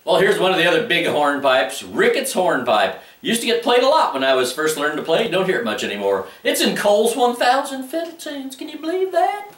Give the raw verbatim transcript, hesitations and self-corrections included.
Well, here's one of the other big hornpipes, Rickett's hornpipe. Used to get played a lot when I was first learning to play. You don't hear it much anymore. It's in Cole's one thousand Fiddle Tunes. Can you believe that?